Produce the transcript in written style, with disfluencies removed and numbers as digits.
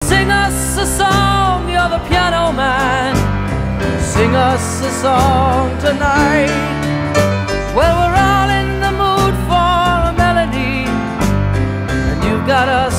Sing us a song, you're the piano man. Sing us a song tonight. Well, we're all in the mood for a melody, and you've got us